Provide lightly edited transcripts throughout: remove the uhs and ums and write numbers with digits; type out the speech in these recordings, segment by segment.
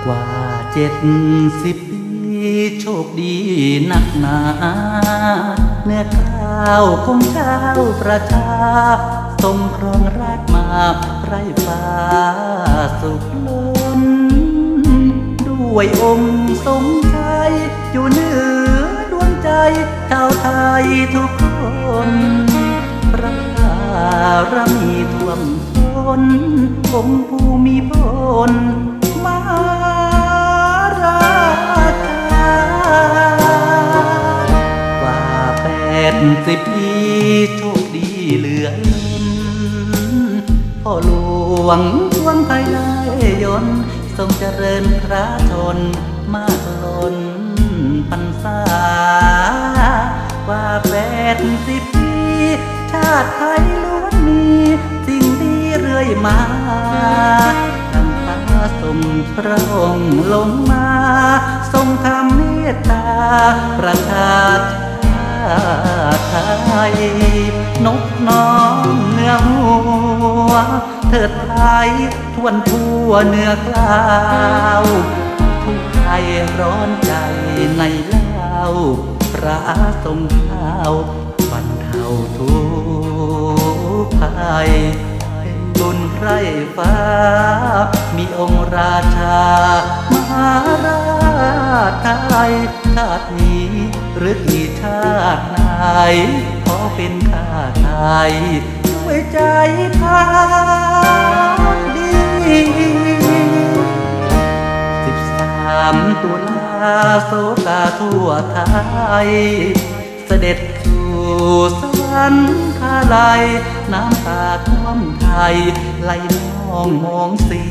กว่า70 ปีโชคดีนักหนาเนื้อกล้าวของชาวประชาทรงครองราชมาไพร่ฟ้าสุขล้นด้วยองค์ทรงชัยอยู่เหนือดวงใจชาวไทยทุกคนพระบารมีท่วมท้นองค์ภูมิพลมหาราชากว่า80 ปีโชคดีเหลือล้นพ่อหลวงพวงไพไลยนต์ทรงเจริญพระชนมากล้นพรรษากว่า80 ปีชาติไทยล้วนมีสิ่งดีเรื่อยมาดังฟ้าทรงพระองค์ลงมาทรงทำเมตตาประชาไทยนกน้องเนื้อหัวเถิดไทยทวนทั่วเนื้อกล้าวทุกไทยร้อนใจในเล่าพระทรงเท้าบรรเทาทุกภัยบุญไพร่ฟ้ามีองค์ราชามหาราชไทยชาตินี้หรือกี่ชาติไหนขอเป็นข้าไทยด้วยใจพักดี13 ตุลาโศกาทั่วไทยเสด็จสู่สวรรคาลัยน้ำตาท่วมไทยไหลนองมองสี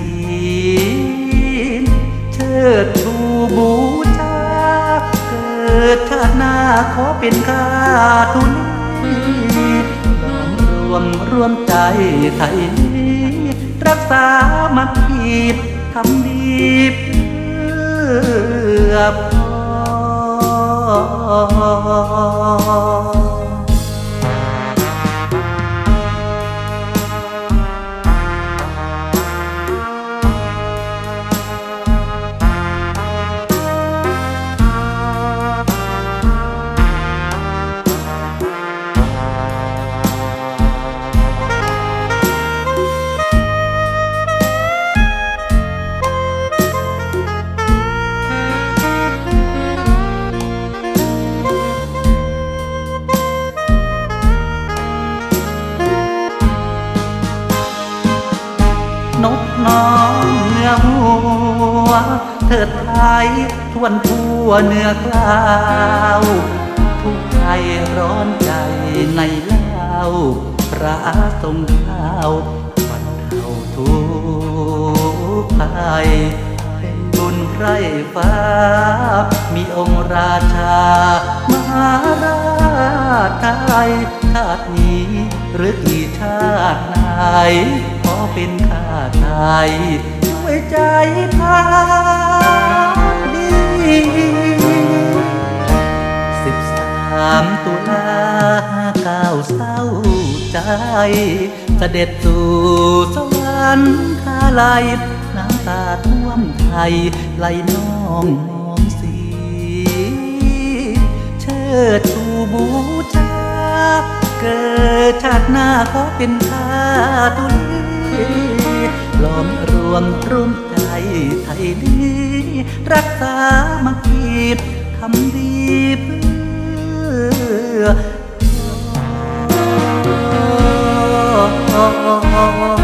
เชิดชูบูชาเกิดชาติหน้าขอเป็นข้าทุลีล้อมรวมใจไทยนี้รักษามัคคีทำดีเพื่อพ่อนกน้องเนื้อหัวเถิดไทยทวนทั่วเนื้อกล้าวทุกไทยร้อนใจในเล่าพระทรงเท้าบรรเทาทุกภัยเป็นบุญไพร่ฟ้ามีองค์ราชามหาราชไทยชาตินี้หรือกี่ชาติไหนขอเป็นข้าไทยด้วยใจพักดี13 ตุลาก้าวเศร้าใจเสด็จสู่สวรรคาลัยน้ำตาท่วมไทยไหลนองมองสีเชิดชูบูชาเกิดชาติหน้าขอเป็นข้าทุลีล้อมรวมใจไทยนี้รักษามัคคีทำดีเพื่อ